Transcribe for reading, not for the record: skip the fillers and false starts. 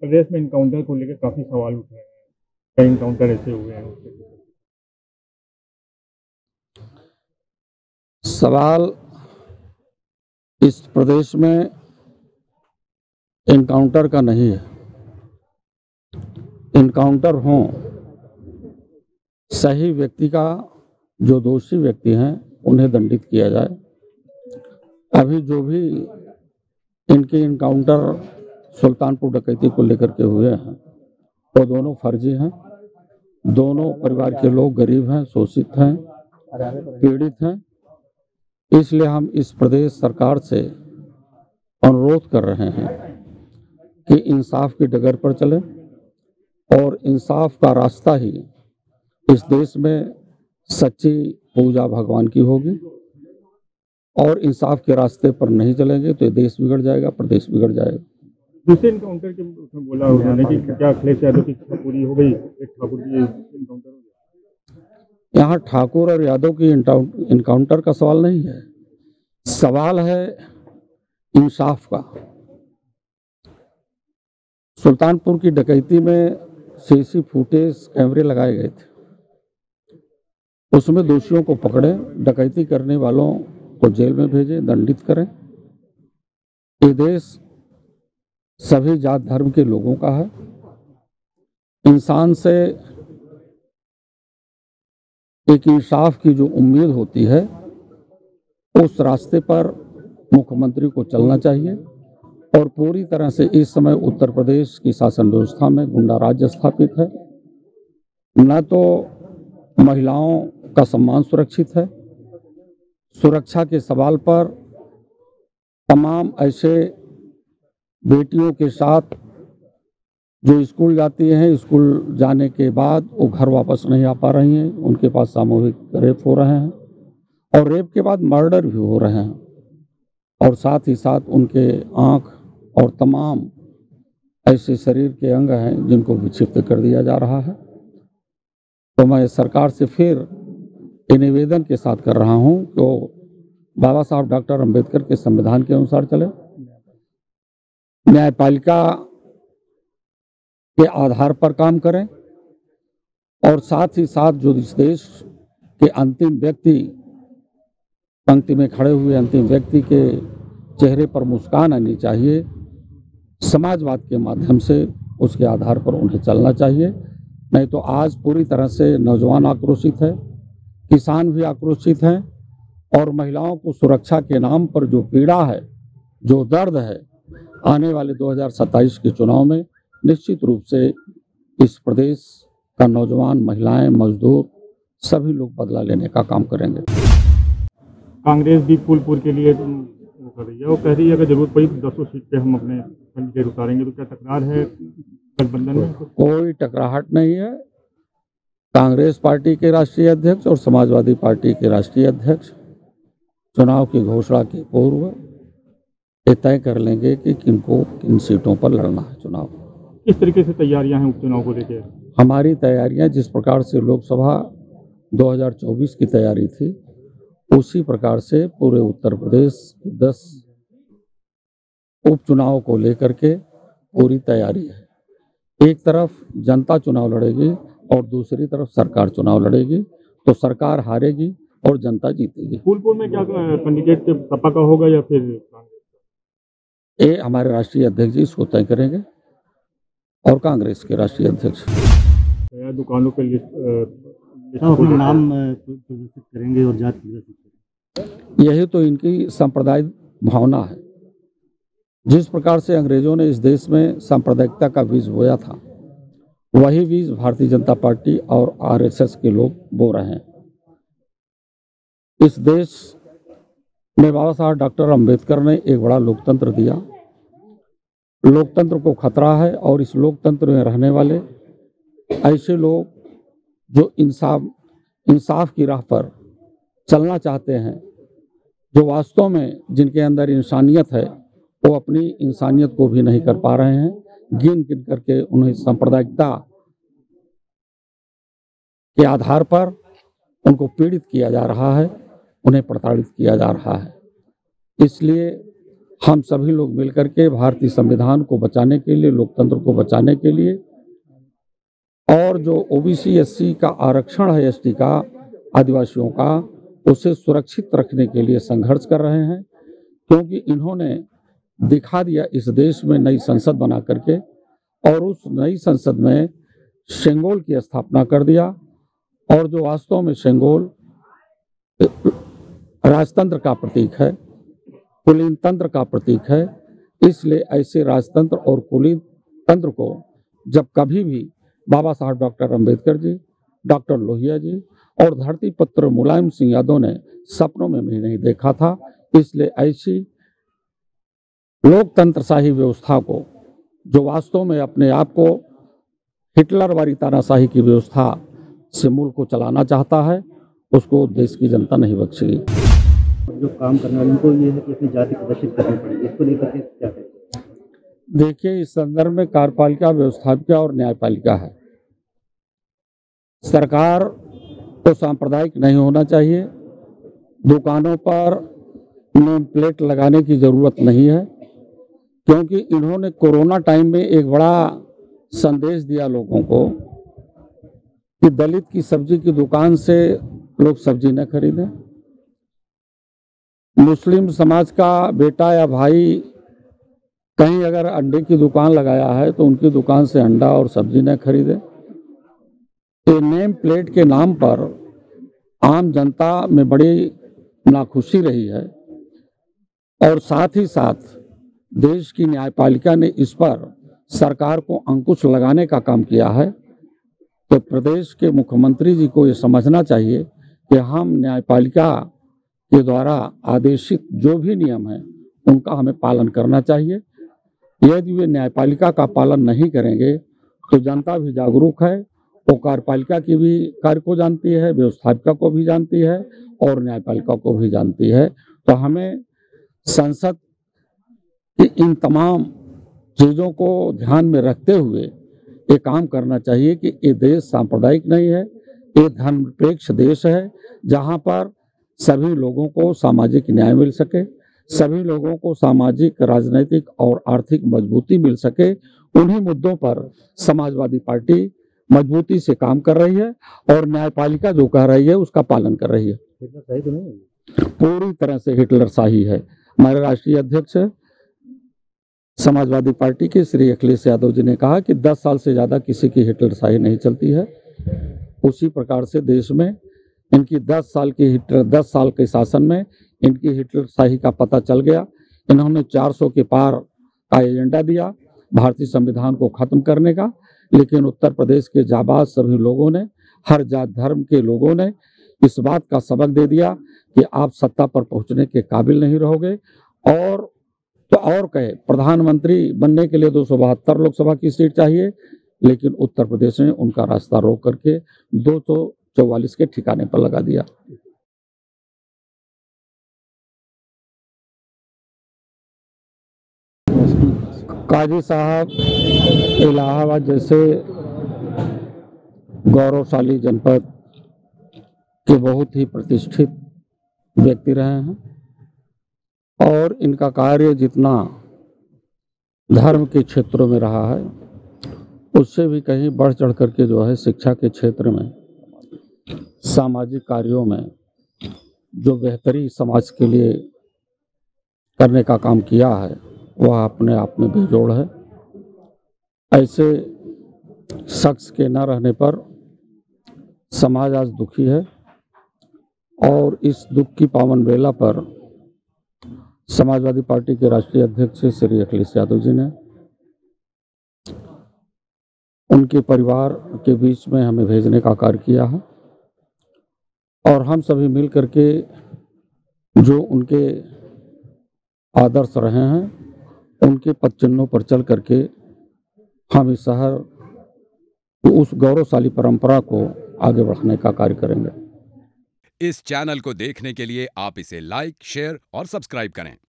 प्रदेश में इनकाउंटर को लेकर काफी सवाल उठ रहे हैं। कई इनकाउंटर ऐसे हुए हैं उसके पीछे। सवाल इस प्रदेश में इनकाउंटर का नहीं है। इनकाउंटर हो सही व्यक्ति का, जो दोषी व्यक्ति हैं उन्हें दंडित किया जाए। अभी जो भी इनके इनकाउंटर सुल्तानपुर डकैती को लेकर के हुए हैं वो दोनों फर्जी हैं। दोनों परिवार के लोग गरीब हैं, शोषित हैं, पीड़ित हैं। इसलिए हम इस प्रदेश सरकार से अनुरोध कर रहे हैं कि इंसाफ की डगर पर चले और इंसाफ का रास्ता ही इस देश में सच्ची पूजा भगवान की होगी। और इंसाफ के रास्ते पर नहीं चलेंगे तो ये देश बिगड़ जाएगा, प्रदेश बिगड़ जाएगा। दूसरे इनकाउंटर के उसमें बोला उन्होंने कि क्या अखिलेश यादव की इच्छा पूरी हो गई, एक ठाकुर की इनकाउंटर हो गया। यहाँ ठाकुर और यादव की इनकाउंटर का सवाल नहीं है, सवाल है इंसाफ का। सुल्तानपुर की डकैती में सीसी फुटेज कैमरे लगाए गए थे, उसमें दोषियों को पकड़े, डकैती करने वालों को जेल में भेजे, दंडित करें। ये देश सभी जात धर्म के लोगों का है। इंसान से एक इंसाफ की जो उम्मीद होती है उस रास्ते पर मुख्यमंत्री को चलना चाहिए। और पूरी तरह से इस समय उत्तर प्रदेश की शासन व्यवस्था में गुंडा राज स्थापित है। न तो महिलाओं का सम्मान सुरक्षित है। सुरक्षा के सवाल पर तमाम ऐसे बेटियों के साथ जो स्कूल जाती हैं, स्कूल जाने के बाद वो घर वापस नहीं आ पा रही हैं, उनके पास सामूहिक रेप हो रहे हैं और रेप के बाद मर्डर भी हो रहे हैं। और साथ ही साथ उनके आँख और तमाम ऐसे शरीर के अंग हैं जिनको विक्षिप्त कर दिया जा रहा है। तो मैं सरकार से फिर ये निवेदन के साथ कर रहा हूँ कि बाबा साहब डॉक्टर अंबेडकर के संविधान के अनुसार चले, न्यायपालिका के आधार पर काम करें और साथ ही साथ जो इस देश के अंतिम व्यक्ति, पंक्ति में खड़े हुए अंतिम व्यक्ति के चेहरे पर मुस्कान आनी चाहिए, समाजवाद के माध्यम से उसके आधार पर उन्हें चलना चाहिए। नहीं तो आज पूरी तरह से नौजवान आक्रोशित है, किसान भी आक्रोशित हैं और महिलाओं को सुरक्षा के नाम पर जो पीड़ा है, जो दर्द है, आने वाले 2027 के चुनाव में निश्चित रूप से इस प्रदेश का नौजवान, महिलाएं, मजदूर सभी लोग बदला लेने का काम करेंगे। कांग्रेस भी फूलपुर के लिए वो कर रही है, वो कह रही है अगर जरूरत पड़ी तो 200 सीट पे हम अपने कैंडिडेट उतारेंगे। तो क्या टकरार है गठबंधन में? कोई टकराहट नहीं है। कांग्रेस पार्टी के राष्ट्रीय अध्यक्ष और समाजवादी पार्टी के राष्ट्रीय अध्यक्ष चुनाव की घोषणा के पूर्व ये तय कर लेंगे कि किनको किन सीटों पर लड़ना है चुनाव। किस तरीके से तैयारियां हैं उपचुनाव को लेकर? हमारी तैयारियां जिस प्रकार से लोकसभा 2024 की तैयारी थी उसी प्रकार से पूरे उत्तर प्रदेश 10 उपचुनाव को लेकर के पूरी तैयारी है। एक तरफ जनता चुनाव लड़ेगी और दूसरी तरफ सरकार चुनाव लड़ेगी, तो सरकार हारेगी और जनता जीतेगी। फूलपुर में क्या कैंडिडेट सपा का होगा या फिर कांग्रेस का? ये हमारे राष्ट्रीय अध्यक्ष जी इसको तय करेंगे और कांग्रेस के राष्ट्रीय अध्यक्ष। दुकानों पे अपना नाम प्रदर्शित करेंगे और जाति प्रदर्शित करेंगे। यही तो इनकी सांप्रदायिक भावना है। जिस प्रकार से अंग्रेजों ने इस देश में सांप्रदायिकता का बीज बोया था, वही बीज भारतीय जनता पार्टी और आरएसएस के लोग बो रहे हैं। इस देश में बाबा साहब डॉक्टर अंबेडकर ने एक बड़ा लोकतंत्र दिया। लोकतंत्र को खतरा है और इस लोकतंत्र में रहने वाले ऐसे लोग जो इंसाफ की राह पर चलना चाहते हैं, जो वास्तव में जिनके अंदर इंसानियत है, वो अपनी इंसानियत को भी नहीं कर पा रहे हैं। गिन गिन करके उन्हें सांप्रदायिकता के आधार पर उनको पीड़ित किया जा रहा है, उन्हें प्रताड़ित किया जा रहा है। इसलिए हम सभी लोग मिलकर के भारतीय संविधान को बचाने के लिए, लोकतंत्र को बचाने के लिए, और जो ओबीसी एससी का आरक्षण है, एसटी का, आदिवासियों का, उसे सुरक्षित रखने के लिए संघर्ष कर रहे हैं। क्योंकि इन्होंने दिखा दिया इस देश में नई संसद बना करके, और उस नई संसद में शेंगोल की स्थापना कर दिया, और जो वास्तव में शेंगोल राजतंत्र का प्रतीक है, कुलीन तंत्र का प्रतीक है। इसलिए ऐसे राजतंत्र और कुलीन तंत्र को जब कभी भी बाबा साहब डॉक्टर अम्बेडकर जी, डॉक्टर लोहिया जी और धरती पुत्र मुलायम सिंह यादव ने सपनों में भी नहीं देखा था। इसलिए ऐसी लोकतंत्रशाही व्यवस्था को, जो वास्तव में अपने आप को हिटलर वाली तानाशाही की व्यवस्था से मुल्क को चलाना चाहता है, उसको देश की जनता नहीं बख्शेगी। जो काम करने वाले उनको ये है कि अपनी जाति प्रदर्शित करनी पड़ेगी, इसको लेकर के क्या कहते हैं? देखिए, इस संदर्भ में कार्यपालिका, व्यवस्थापिका और न्यायपालिका है। सरकार को सांप्रदायिक नहीं होना चाहिए। दुकानों पर नेम प्लेट लगाने की जरूरत नहीं है, क्योंकि इन्होंने कोरोना टाइम में एक बड़ा संदेश दिया लोगों को कि दलित की सब्जी की दुकान से लोग सब्जी न खरीदें। मुस्लिम समाज का बेटा या भाई कहीं अगर अंडे की दुकान लगाया है तो उनकी दुकान से अंडा और सब्जी न खरीदे। ये नेम प्लेट के नाम पर आम जनता में बड़ी नाखुशी रही है, और साथ ही साथ देश की न्यायपालिका ने इस पर सरकार को अंकुश लगाने का काम किया है। तो प्रदेश के मुख्यमंत्री जी को ये समझना चाहिए कि हम न्यायपालिका के द्वारा आदेशित जो भी नियम है उनका हमें पालन करना चाहिए। यदि वे न्यायपालिका का पालन नहीं करेंगे तो जनता भी जागरूक है, वो कार्यपालिका की भी कार्य को जानती है, व्यवस्थापिका को भी जानती है और न्यायपालिका को भी जानती है। तो हमें संसद की इन तमाम चीज़ों को ध्यान में रखते हुए ये काम करना चाहिए कि ये देश सांप्रदायिक नहीं है, ये धर्मनिरपेक्ष देश है, जहाँ पर सभी लोगों को सामाजिक न्याय मिल सके, सभी लोगों को सामाजिक, राजनीतिक और आर्थिक मजबूती मिल सके। उन्हीं मुद्दों पर समाजवादी पार्टी मजबूती से काम कर रही है, और न्यायपालिका जो कह रही है उसका पालन कर रही है। हिटलर शाही तो नहीं है? पूरी तरह से हिटलर शाही है। हमारे राष्ट्रीय अध्यक्ष समाजवादी पार्टी के श्री अखिलेश यादव जी ने कहा कि 10 साल से ज़्यादा किसी की हिटलर शाही नहीं चलती है। उसी प्रकार से देश में इनकी 10 साल के शासन में इनकी हिटलर शाही का पता चल गया। इन्होंने 400 के पार का एजेंडा दिया भारतीय संविधान को खत्म करने का, लेकिन उत्तर प्रदेश के जाबाज सभी लोगों ने, हर जात धर्म के लोगों ने इस बात का सबक दे दिया कि आप सत्ता पर पहुंचने के काबिल नहीं रहोगे। और तो और कहे, प्रधानमंत्री बनने के लिए 272 लोकसभा की सीट चाहिए, लेकिन उत्तर प्रदेश ने उनका रास्ता रोक करके 244 के ठिकाने पर लगा दिया। काजी साहब इलाहाबाद जैसे गौरवशाली जनपद के बहुत ही प्रतिष्ठित व्यक्ति रहे हैं, और इनका कार्य जितना धर्म के क्षेत्रों में रहा है उससे भी कहीं बढ़ चढ़ करके जो है शिक्षा के क्षेत्र में, सामाजिक कार्यों में जो बेहतरी समाज के लिए करने का काम किया है वह अपने आप में बेजोड़ है। ऐसे शख्स के न रहने पर समाज आज दुखी है, और इस दुख की पावन बेला पर समाजवादी पार्टी के राष्ट्रीय अध्यक्ष श्री अखिलेश यादव जी ने उनके परिवार के बीच में हमें भेजने का कार्य किया है, और हम सभी मिल करके जो उनके आदर्श रहे हैं उनके पदचिन्हों पर चल करके हम इस शहर की उस गौरवशाली परंपरा को आगे बढ़ाने का कार्य करेंगे। इस चैनल को देखने के लिए आप इसे लाइक, शेयर और सब्सक्राइब करें।